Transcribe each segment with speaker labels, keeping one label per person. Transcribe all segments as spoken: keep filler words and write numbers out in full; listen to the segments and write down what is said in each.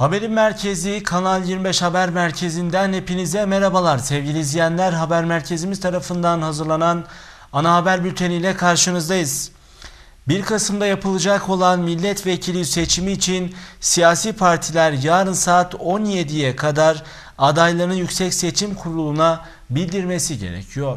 Speaker 1: Haberin merkezi Kanal yirmi beş Haber Merkezi'nden hepinize merhabalar. Sevgili izleyenler, haber merkezimiz tarafından hazırlanan ana haber bülteniyle karşınızdayız. bir Kasım'da yapılacak olan milletvekili seçimi için siyasi partiler yarın saat on yediye kadar adaylarını Yüksek Seçim Kurulu'na bildirmesi gerekiyor.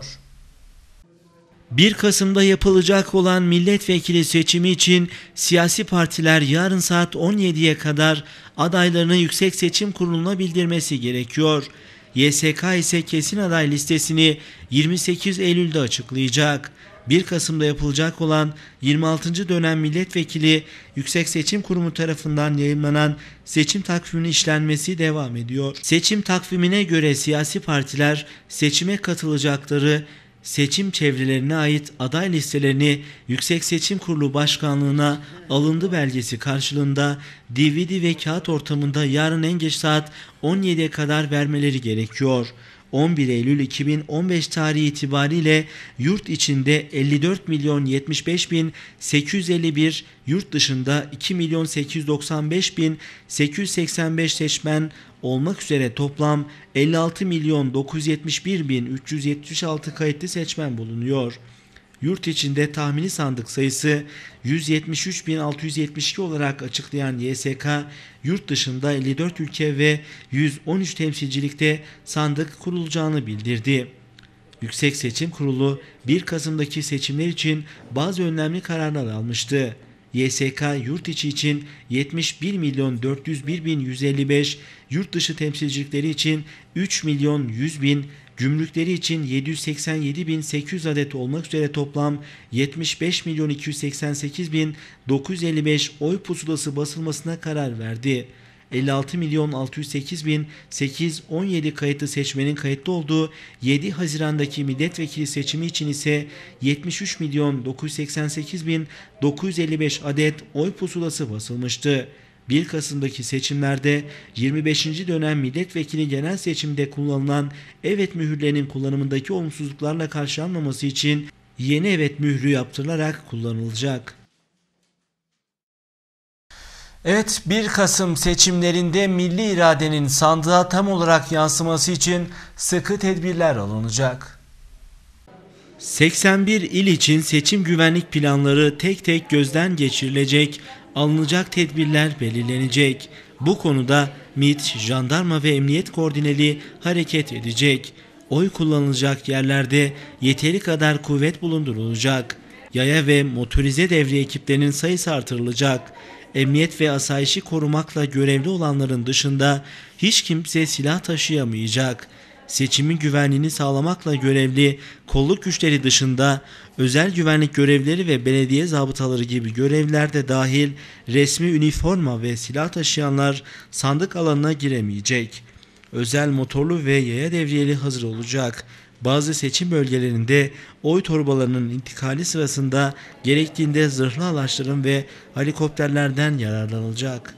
Speaker 1: bir Kasım'da yapılacak olan milletvekili seçimi için siyasi partiler yarın saat on yediye kadar adaylarını Yüksek Seçim Kurulu'na bildirmesi gerekiyor. Y S K ise kesin aday listesini yirmi sekiz Eylül'de açıklayacak. bir Kasım'da yapılacak olan yirmi altıncı dönem milletvekili Yüksek Seçim Kurumu tarafından yayımlanan seçim takviminin işlenmesi devam ediyor. Seçim takvimine göre siyasi partiler seçime katılacakları seçim çevrelerine ait aday listelerini Yüksek Seçim Kurulu Başkanlığı'na alındı belgesi karşılığında D V D ve kağıt ortamında yarın en geç saat on yediye kadar vermeleri gerekiyor. on bir Eylül iki bin on beş tarihi itibariyle yurt içinde elli dört milyon yetmiş beş bin sekiz yüz elli bir, yurt dışında iki milyon sekiz yüz doksan beş bin sekiz yüz seksen beş seçmen olmak üzere toplam elli altı milyon dokuz yüz yetmiş bir bin üç yüz yetmiş altı kayıtlı seçmen bulunuyor. Yurt içinde tahmini sandık sayısı yüz yetmiş üç bin altı yüz yetmiş iki olarak açıklayan Y S K, yurt dışında elli dört ülke ve yüz on üç temsilcilikte sandık kurulacağını bildirdi. Yüksek Seçim Kurulu bir Kasım'daki seçimler için bazı önemli kararlar almıştı. Y S K yurt içi için yetmiş bir milyon dört yüz bir bin yüz elli beş, yurt dışı temsilcilikleri için üç milyon yüz bin, gümrükleri için yedi yüz seksen yedi bin sekiz yüz adet olmak üzere toplam yetmiş beş milyon iki yüz seksen sekiz bin dokuz yüz elli beş oy pusulası basılmasına karar verdi. elli altı milyon altı yüz sekiz bin sekiz yüz on yedi kayıtlı seçmenin kayıtlı olduğu yedi Haziran'daki milletvekili seçimi için ise yetmiş üç milyon dokuz yüz seksen sekiz bin dokuz yüz elli beş adet oy pusulası basılmıştı. bir Kasım'daki seçimlerde yirmi beşinci dönem milletvekili genel seçimde kullanılan evet mühürlerinin kullanımındaki olumsuzluklarla karşılanmaması için yeni evet mührü yaptırılarak kullanılacak. Evet, bir Kasım seçimlerinde milli iradenin sandığa tam olarak yansıması için sıkı tedbirler alınacak. seksen bir il için seçim güvenlik planları tek tek gözden geçirilecek, alınacak tedbirler belirlenecek. Bu konuda M İ T, jandarma ve emniyet koordineli hareket edecek. Oy kullanılacak yerlerde yeteri kadar kuvvet bulundurulacak. Yaya ve motorize devriye ekiplerinin sayısı artırılacak. Emniyet ve asayişi korumakla görevli olanların dışında hiç kimse silah taşıyamayacak. Seçimin güvenliğini sağlamakla görevli kolluk güçleri dışında özel güvenlik görevlileri ve belediye zabıtaları gibi görevliler de dahil resmi üniforma ve silah taşıyanlar sandık alanına giremeyecek. Özel motorlu ve yaya devriyeli hazır olacak. Bazı seçim bölgelerinde oy torbalarının intikali sırasında gerektiğinde zırhlı araçların ve helikopterlerden yararlanılacak.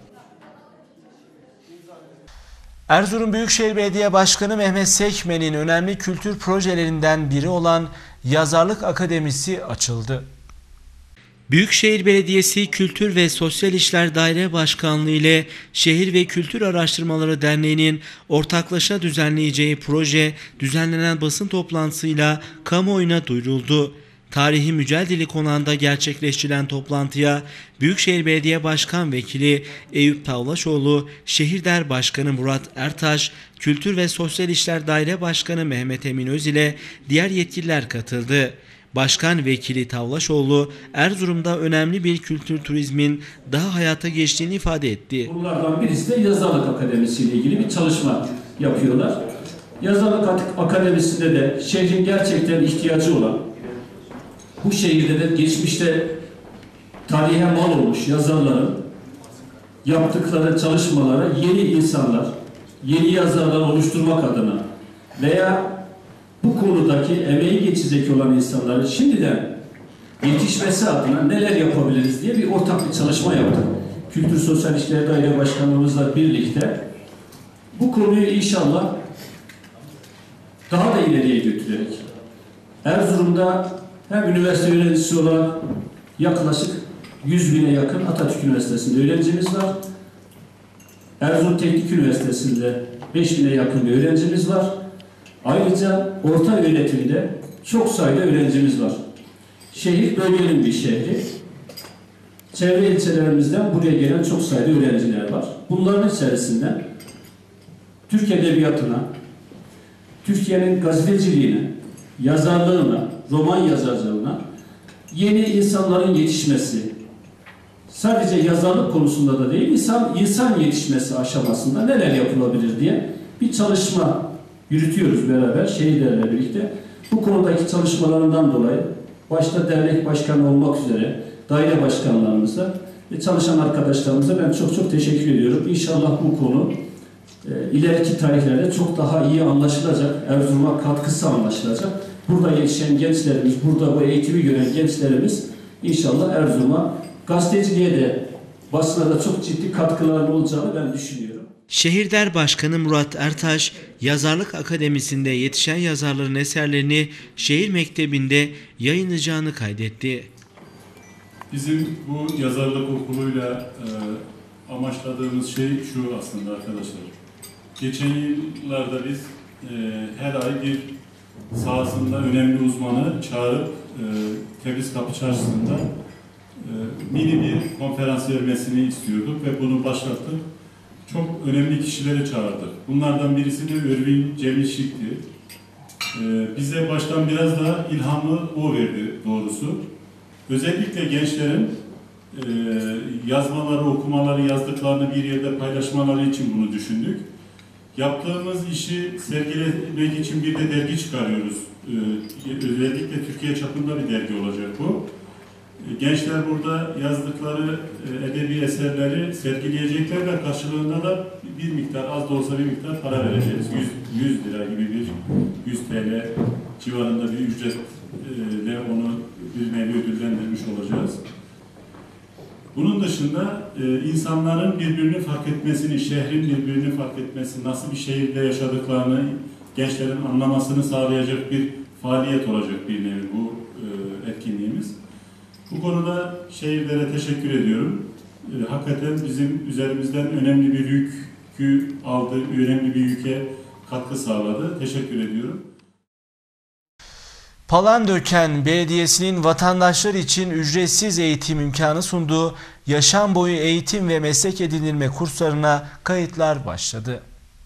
Speaker 1: Erzurum Büyükşehir Belediye Başkanı Mehmet Sekmen'in önemli kültür projelerinden biri olan Yazarlık Akademisi açıldı. Büyükşehir Belediyesi Kültür ve Sosyal İşler Daire Başkanlığı ile Şehir ve Kültür Araştırmaları Derneği'nin ortaklaşa düzenleyeceği proje düzenlenen basın toplantısıyla kamuoyuna duyuruldu. Tarihi Mücadele Konağı'nda gerçekleştirilen toplantıya Büyükşehir Belediye Başkan Vekili Eyüp Tavlaşoğlu, Şehirder Başkanı Murat Ertaş, Kültür ve Sosyal İşler Daire Başkanı Mehmet Emin Öz ile diğer yetkililer katıldı. Başkan Vekili Tavlaşoğlu, Erzurum'da önemli bir kültür turizmin daha hayata geçtiğini ifade etti.
Speaker 2: Bunlardan birisi de Yazarlık Akademisi ile ilgili bir çalışma yapıyorlar. Yazarlık Akademisi'nde de şehrin gerçekten ihtiyacı olan, bu şehirde de geçmişte tarihe mal olmuş yazarların yaptıkları çalışmalara yeni insanlar, yeni yazarlar oluşturmak adına veya bu konudaki emeği geçecek olan insanların şimdiden yetişmesi adına neler yapabiliriz diye bir ortak bir çalışma yaptık. Kültür Sosyal İşler Daire Başkanlığımızla birlikte bu konuyu inşallah daha da ileriye götürerek Erzurum'da hem üniversite öğrencisi olan yaklaşık yüz bine yakın Atatürk Üniversitesi'nde öğrencimiz var. Erzurum Teknik Üniversitesi'nde beş bine yakın bir öğrencimiz var. Ayrıca orta öğretimde çok sayıda öğrencimiz var. Şehir bölgenin bir şehri. Çevre ilçelerimizden buraya gelen çok sayıda öğrenciler var. Bunların içerisinden Türk Edebiyatı'na, Türkiye'nin gazeteciliğine, yazarlığına, roman yazarlığına yeni insanların yetişmesi, sadece yazarlık konusunda da değil, insan, insan yetişmesi aşamasında neler yapılabilir diye bir çalışma yürütüyoruz beraber, şehirlerle birlikte. Bu konudaki çalışmalarından dolayı başta dernek başkanı olmak üzere daire başkanlarımıza ve çalışan arkadaşlarımıza ben çok çok teşekkür ediyorum. İnşallah bu konu e, ileriki tarihlerde çok daha iyi anlaşılacak, Erzurum'a katkısı anlaşılacak. Burada yetişen gençlerimiz, burada bu eğitimi gören gençlerimiz inşallah Erzurum'a, gazeteciliğe de, basına da çok ciddi katkıların olacağını ben düşünüyorum.
Speaker 1: Şehirder Başkanı Murat Ertaş, Yazarlık Akademisi'nde yetişen yazarların eserlerini şehir mektebinde yayınlayacağını kaydetti.
Speaker 3: Bizim bu yazarlık okuluyla e, amaçladığımız şey şu aslında arkadaşlar. Geçen yıllarda biz e, her ay bir sahasında önemli uzmanı çağırıp e, Tebriz Kapı Çarşısı'nda e, mini bir konferans vermesini istiyorduk ve bunu başlattık. Çok önemli kişileri çağırdık. Bunlardan birisi de Örvin Cemilşik'ti. E, bize baştan biraz da ilhamı o verdi doğrusu. Özellikle gençlerin e, yazmaları, okumaları, yazdıklarını bir yerde paylaşmaları için bunu düşündük. Yaptığımız işi sergilemek için bir de dergi çıkarıyoruz. Ee, özellikle Türkiye çapında bir dergi olacak bu. Ee, gençler burada yazdıkları e, edebi eserleri sergileyecekler ve karşılığında da bir miktar, az da olsa bir miktar para vereceğiz. yüz lira gibi bir, yüz TL civarında bir ücretle onu bir nevi ödüllendirmiş olacağız. Bunun dışında e, insanların birbirini fark etmesini, şehrin birbirini fark etmesi, nasıl bir şehirde yaşadıklarını gençlerin anlamasını sağlayacak bir faaliyet olacak bir nevi bu e, etkinliğimiz. Bu konuda şehirlere teşekkür ediyorum. E, hakikaten bizim üzerimizden önemli bir yükü aldı, önemli bir yüke katkı sağladı. Teşekkür ediyorum.
Speaker 1: Palandöken Belediyesi'nin vatandaşlar için ücretsiz eğitim imkanı sunduğu yaşam boyu eğitim ve meslek edinilme kurslarına kayıtlar başladı.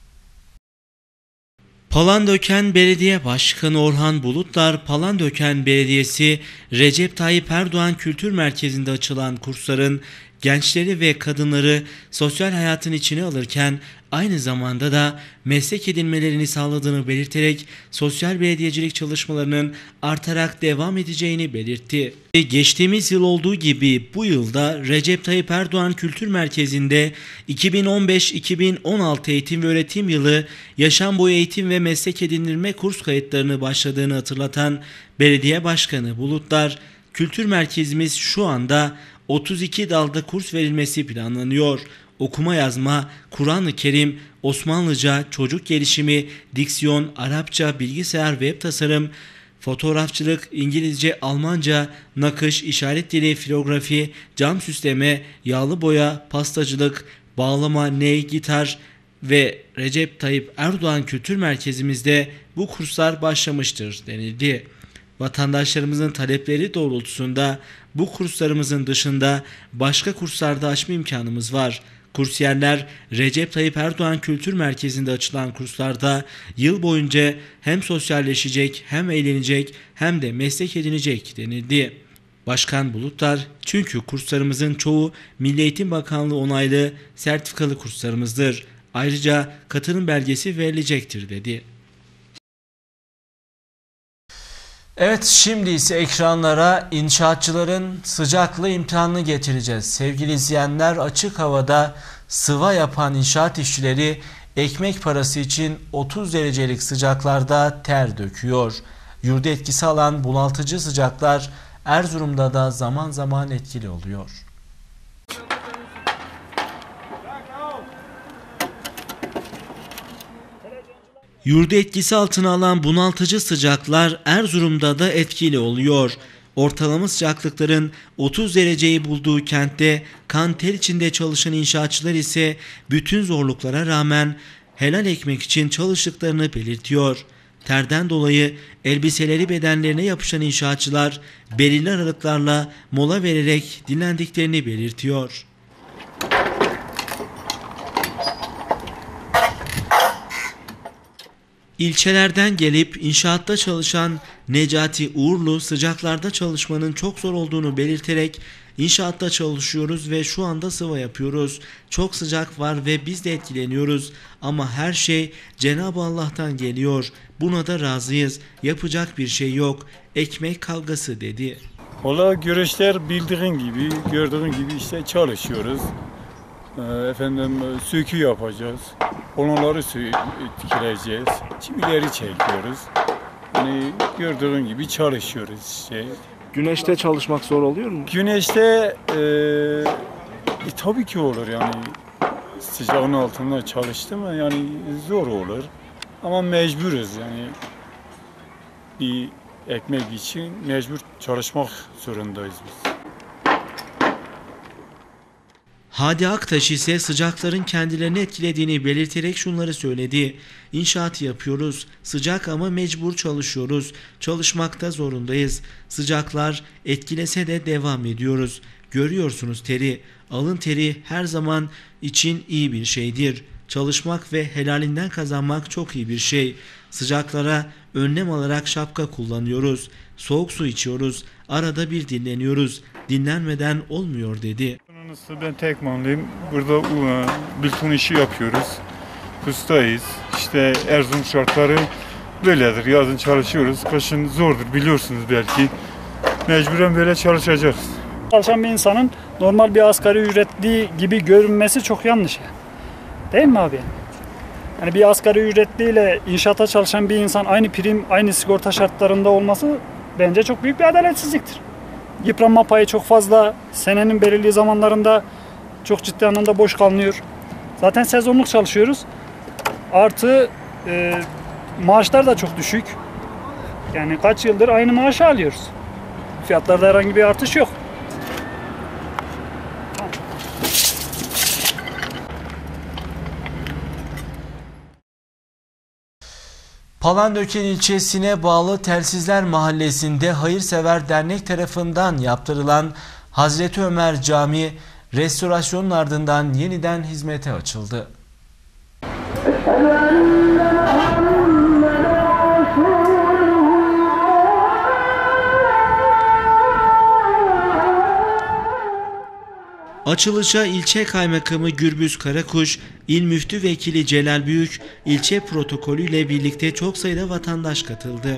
Speaker 1: Palandöken Belediye Başkanı Orhan Bulutlar, Palandöken Belediyesi Recep Tayyip Erdoğan Kültür Merkezi'nde açılan kursların gençleri ve kadınları sosyal hayatın içine alırken aynı zamanda da meslek edinmelerini sağladığını belirterek sosyal belediyecilik çalışmalarının artarak devam edeceğini belirtti. Geçtiğimiz yıl olduğu gibi bu yılda Recep Tayyip Erdoğan Kültür Merkezi'nde iki bin on beş iki bin on altı eğitim ve öğretim yılı yaşam boyu eğitim ve meslek edinilme kurs kayıtlarını başladığını hatırlatan Belediye Başkanı Bulutlar, kültür merkezimiz şu anda otuz iki dalda kurs verilmesi planlanıyor. Okuma yazma, Kur'an-ı Kerim, Osmanlıca, çocuk gelişimi, diksiyon, Arapça, bilgisayar, web tasarım, fotoğrafçılık, İngilizce, Almanca, nakış, işaret dili, filografi, cam süsleme, yağlı boya, pastacılık, bağlama, ney, gitar ve Recep Tayyip Erdoğan Kültür Merkezimizde bu kurslar başlamıştır denildi. Vatandaşlarımızın talepleri doğrultusunda bu kurslarımızın dışında başka kurslarda açma imkanımız var. Kursiyerler Recep Tayyip Erdoğan Kültür Merkezi'nde açılan kurslarda yıl boyunca hem sosyalleşecek, hem eğlenecek, hem de meslek edinecek denildi. Başkan Bulutlar, çünkü kurslarımızın çoğu Milli Eğitim Bakanlığı onaylı sertifikalı kurslarımızdır. Ayrıca katılım belgesi verilecektir dedi. Evet, şimdi ise ekranlara inşaatçıların sıcaklığı imtihanını getireceğiz. Sevgili izleyenler, açık havada sıva yapan inşaat işçileri ekmek parası için otuz derecelik sıcaklarda ter döküyor. Yurda etkisi alan bunaltıcı sıcaklar Erzurum'da da zaman zaman etkili oluyor. Yurdu etkisi altına alan bunaltıcı sıcaklar Erzurum'da da etkili oluyor. Ortalama sıcaklıkların otuz dereceyi bulduğu kentte kan ter içinde çalışan inşaatçılar ise bütün zorluklara rağmen helal ekmek için çalıştıklarını belirtiyor. Terden dolayı elbiseleri bedenlerine yapışan inşaatçılar belirli aralıklarla mola vererek dinlendiklerini belirtiyor. İlçelerden gelip inşaatta çalışan Necati Uğurlu sıcaklarda çalışmanın çok zor olduğunu belirterek inşaatta çalışıyoruz ve şu anda sıva yapıyoruz. Çok sıcak var ve biz de etkileniyoruz ama her şey Cenab-ı Allah'tan geliyor. Buna da razıyız. Yapacak bir şey yok. Ekmek kavgası dedi.
Speaker 4: Valla görüşler bildiğin gibi, gördüğün gibi işte çalışıyoruz. Efendim sökü yapacağız. Onları dikileceğiz. Çivileri çekiyoruz. Yani gördüğün gibi çalışıyoruz işte.
Speaker 5: Güneşte çalışmak zor oluyor mu?
Speaker 4: Güneşte e, e, tabii ki olur yani. Sıcağın altında çalıştı mı yani zor olur. Ama mecburuz yani. Bir ekmek için mecbur çalışmak zorundayız biz.
Speaker 1: Hadi Aktaş ise sıcakların kendilerini etkilediğini belirterek şunları söyledi. İnşaat yapıyoruz. Sıcak ama mecbur çalışıyoruz. Çalışmakta zorundayız. Sıcaklar etkilese de devam ediyoruz. Görüyorsunuz teri. Alın teri her zaman için iyi bir şeydir. Çalışmak ve helalinden kazanmak çok iyi bir şey. Sıcaklara önlem alarak şapka kullanıyoruz. Soğuk su içiyoruz. Arada bir dinleniyoruz. Dinlenmeden olmuyor dedi.
Speaker 4: Ben Tekmanlıyım. Burada bilton işi yapıyoruz. Ustayız. İşte Erzurum şartları böyledir. Yazın çalışıyoruz. Kışın zordur biliyorsunuz belki. Mecburen böyle çalışacağız.
Speaker 6: Çalışan bir insanın normal bir asgari ücretli gibi görünmesi çok yanlış. Değil mi abi? Yani bir asgari ücretliyle inşaata çalışan bir insan aynı prim, aynı sigorta şartlarında olması bence çok büyük bir adaletsizliktir. Yıpranma payı çok fazla. Senenin belirli zamanlarında çok ciddi anlamda boş kalınıyor. Zaten sezonluk çalışıyoruz. Artı e, maaşlar da çok düşük. Yani kaç yıldır aynı maaşı alıyoruz. Fiyatlarda herhangi bir artış yok.
Speaker 1: Palandöken ilçesine bağlı Telsizler Mahallesi'nde Hayırsever Dernek tarafından yaptırılan Hazreti Ömer Camii restorasyonun ardından yeniden hizmete açıldı. Açılışa ilçe kaymakamı Gürbüz Karakuş, İl Müftü Vekili Celal Büyük, ilçe protokolüyle birlikte çok sayıda vatandaş katıldı.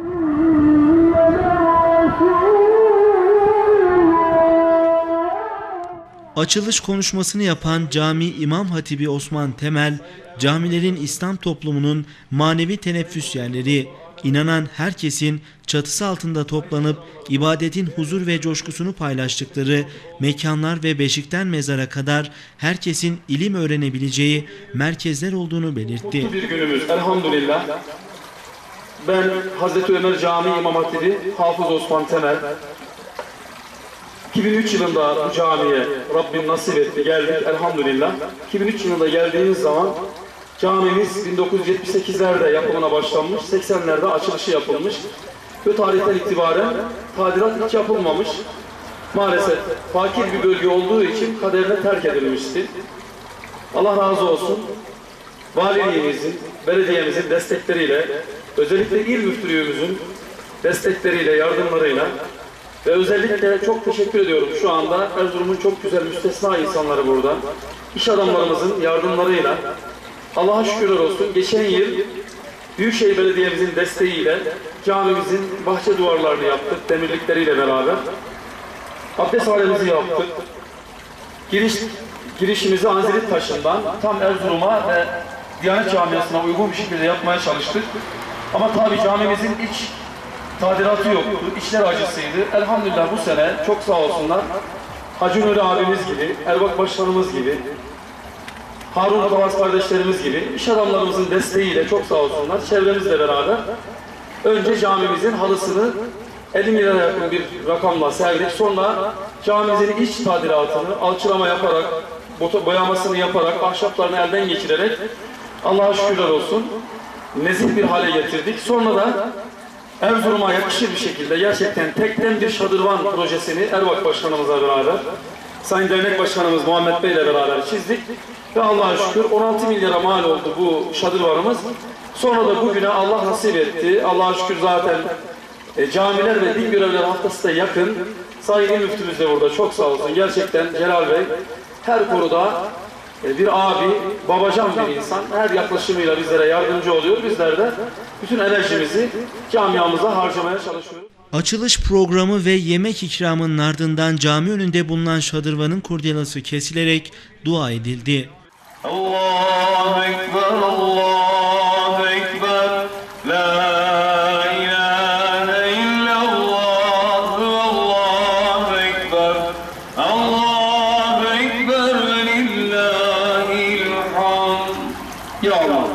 Speaker 1: Açılış konuşmasını yapan Cami İmam Hatibi Osman Temel, camilerin İslam toplumunun manevi teneffüs yerleri, inanan herkesin çatısı altında toplanıp ibadetin huzur ve coşkusunu paylaştıkları mekanlar ve beşikten mezara kadar herkesin ilim öğrenebileceği merkezler olduğunu belirtti.
Speaker 7: Mutlu bir günümüz elhamdülillah. Ben Hazreti Ömer Camii İmam Hatibi Hafız Osman Temel. iki bin üç yılında bu camiye Rabbim nasip etti, geldik elhamdülillah. iki bin üç yılında geldiğimiz zaman camimiz bin dokuz yüz yetmiş sekizlerde yapımına başlanmış, seksenlerde açılışı yapılmış. Bu tarihten itibaren tadilat hiç yapılmamış. Maalesef fakir bir bölge olduğu için kaderine terk edilmişti. Allah razı olsun. Valiliğimizin, belediyemizin destekleriyle, özellikle il müftülüğümüzün destekleriyle, yardımlarıyla ve özellikle çok teşekkür ediyorum. Şu anda Erzurum'un çok güzel müstesna insanları burada. İş adamlarımızın yardımlarıyla Allah'a şükürler olsun. Geçen yıl Büyükşehir Belediye'mizin desteğiyle camimizin bahçe duvarlarını yaptık, demirlikleriyle beraber. Abdesthanemizi yaptık. Giriş, girişimizi Anzilit Taşı'ndan tam Erzurum'a ve Diyanet Camiası'na uygun bir şekilde yapmaya çalıştık. Ama tabii camimizin iç tadilatı yoktu, işler acısıydı. Elhamdülillah bu sene çok sağ olsunlar. Hacı Nuri abimiz gibi, Erbak Başkanımız gibi, Harun Atabas kardeşlerimiz gibi iş adamlarımızın desteğiyle çok sağ olsunlar, çevremizle beraber önce camimizin halısını elli milyara yakın bir rakamla serdik. Sonra camimizin iç tadilatını alçılama yaparak, boyamasını yaparak, ahşaplarını elden geçirerek Allah'a şükürler olsun nezih bir hale getirdik. Sonra da Erzurum'a yakışır bir şekilde gerçekten tekten bir şadırvan projesini Erbak Başkanımızla beraber, Sayın Dernek Başkanımız Muhammed Bey ile beraber çizdik. Ve Allah'a şükür on altı milyara mal oldu bu şadırvanımız. Sonra da bugüne Allah nasip etti. Allah'a şükür zaten e, camiler ve din görevleri haftası da yakın. Sayın İl Müftümüz de burada, çok sağ olsun. Gerçekten Celal Bey her konuda e, bir abi, babacan bir insan. Her yaklaşımıyla bizlere yardımcı oluyor. Bizler de bütün enerjimizi camiamıza harcamaya çalışıyoruz.
Speaker 1: Açılış programı ve yemek ikramının ardından cami önünde bulunan şadırvanın kurdelası kesilerek dua edildi.
Speaker 8: Allahu Ekber, Allahu Ekber, La ilahe illallah, Allahu Ekber, Allahu Ekber ve lillahil hamd. Ya Allah.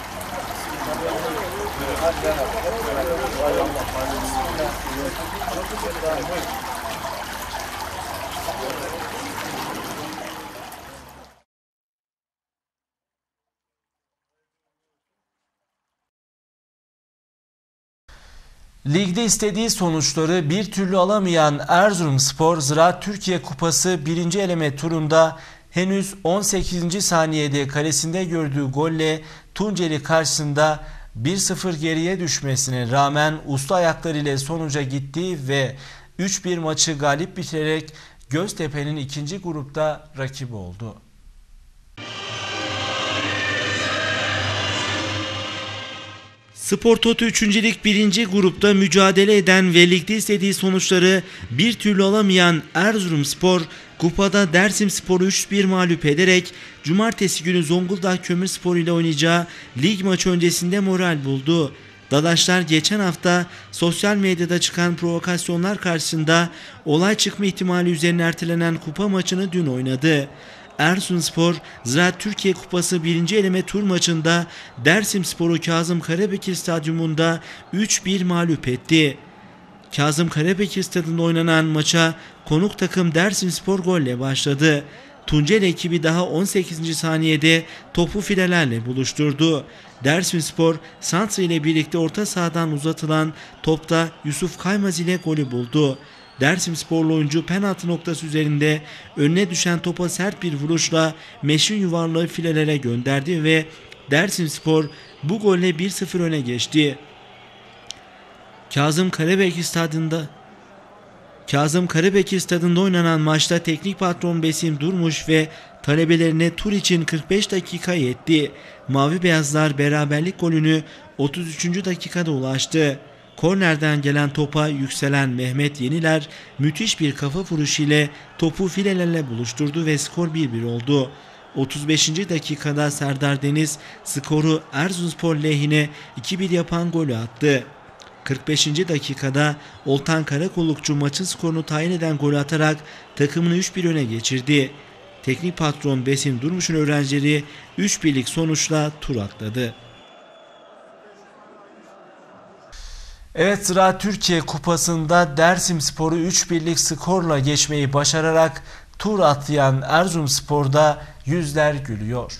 Speaker 1: Ligde istediği sonuçları bir türlü alamayan Erzurumspor, Ziraat Türkiye Kupası birinci eleme turunda henüz on sekizinci saniyede kalesinde gördüğü golle Tunceli karşısında bir sıfır geriye düşmesine rağmen usta ayaklarıyla sonuca gitti ve üç bir maçı galip bitirerek Göztepe'nin ikinci grupta rakibi oldu. Spor Toto üçüncü Lig birinci grupta mücadele eden ve ligde istediği sonuçları bir türlü alamayan Erzurumspor, kupada Dersimspor'u üç bir mağlup ederek cumartesi günü Zonguldak Kömürspor ile oynayacağı lig maçı öncesinde moral buldu. Dadaşlar geçen hafta sosyal medyada çıkan provokasyonlar karşısında olay çıkma ihtimali üzerine ertelenen kupa maçını dün oynadı. Erzurumspor, Ziraat Türkiye Kupası birinci eleme tur maçında Dersimspor'u Kazım Karabekir Stadyumunda üç bir mağlup etti. Kazım Karabekir Stadı'nda oynanan maça konuk takım Dersimspor golle başladı. Tunceli ekibi daha on sekizinci saniyede topu filelerle buluşturdu. Dersimspor, santra ile birlikte orta sahadan uzatılan topta Yusuf Kaymaz ile golü buldu. Dersimsporlu oyuncu penaltı noktası üzerinde önüne düşen topa sert bir vuruşla meşin yuvarlağı filelere gönderdi ve Dersimspor bu golle bir sıfır öne geçti. Kazım Karabekir Stadı'nda Kazım Karabekir Stadı'nda oynanan maçta teknik patron Besim Durmuş ve talebelerine tur için kırk beş dakika yetti. Mavi beyazlar beraberlik golünü otuz üçüncü dakikada ulaştı. Kornerden gelen topa yükselen Mehmet Yeniler müthiş bir kafa vuruşu ile topu filelerle buluşturdu ve skor bir bir oldu. otuz beşinci dakikada Serdar Deniz skoru Erzurumspor lehine iki bir yapan golü attı. kırk beşinci dakikada Oltan Karakollukçu maçın skorunu tayin eden golü atarak takımını üç bir öne geçirdi. Teknik patron Besim Durmuş'un öğrencileri üç birlik sonuçla tur atladı. Evet, Ziraat Türkiye Kupası'nda Dersimspor'u üç birlik skorla geçmeyi başararak tur atlayan Erzurumspor'da yüzler gülüyor.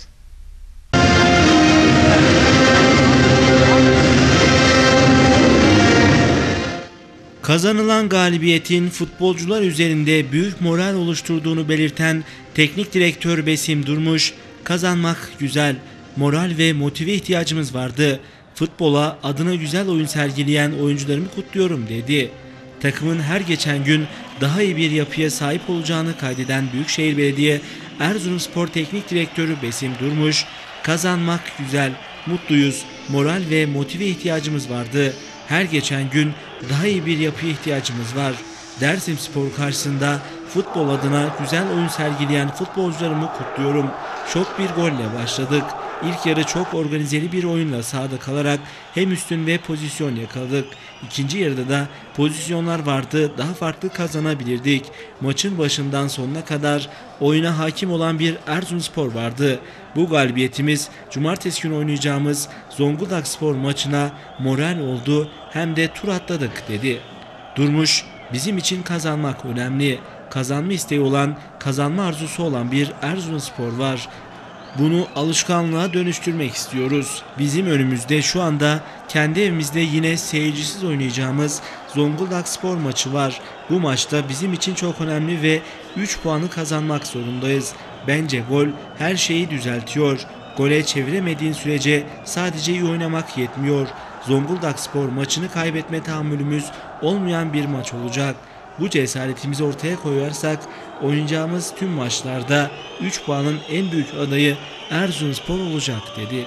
Speaker 1: Kazanılan galibiyetin futbolcular üzerinde büyük moral oluşturduğunu belirten teknik direktör Besim Durmuş, "Kazanmak güzel, moral ve motive ihtiyacımız vardı. Futbola adına güzel oyun sergileyen oyuncularımı kutluyorum" dedi. Takımın her geçen gün daha iyi bir yapıya sahip olacağını kaydeden Büyükşehir Belediye Erzurumspor Teknik Direktörü Besim Durmuş, "Kazanmak güzel, mutluyuz, moral ve motive ihtiyacımız vardı. Her geçen gün daha iyi bir yapıya ihtiyacımız var. Dersimspor karşısında futbol adına güzel oyun sergileyen futbolcularımı kutluyorum. Şok bir golle başladık. İlk yarı çok organizeli bir oyunla sahada kalarak hem üstün ve pozisyon yakaladık. İkinci yarıda da pozisyonlar vardı, daha farklı kazanabilirdik. Maçın başından sonuna kadar oyuna hakim olan bir Erzurumspor vardı. Bu galibiyetimiz cumartesi günü oynayacağımız Zonguldakspor maçına moral oldu, hem de tur atladık" dedi. Durmuş, bizim için kazanmak önemli. Kazanma isteği olan, kazanma arzusu olan bir Erzurumspor var. Bunu alışkanlığa dönüştürmek istiyoruz. Bizim önümüzde şu anda kendi evimizde yine seyircisiz oynayacağımız Zonguldakspor maçı var. Bu maçta bizim için çok önemli ve üç puanı kazanmak zorundayız. Bence gol her şeyi düzeltiyor. Gole çeviremediğin sürece sadece iyi oynamak yetmiyor. Zonguldakspor maçını kaybetme tahammülümüz olmayan bir maç olacak. Bu cesaretimizi ortaya koyarsak oynayacağımız tüm maçlarda üç puanın en büyük adayı Erzurumspor olacak dedi.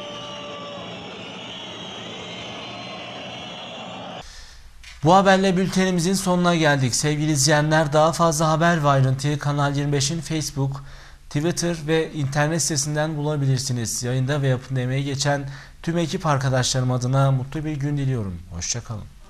Speaker 1: Bu haberle bültenimizin sonuna geldik. Sevgili izleyenler, daha fazla haber ve ayrıntıyı Kanal yirmi beşin Facebook, Twitter ve internet sitesinden bulabilirsiniz. Yayında ve yapımda emeği geçen tüm ekip arkadaşlarım adına mutlu bir gün diliyorum. Hoşça kalın.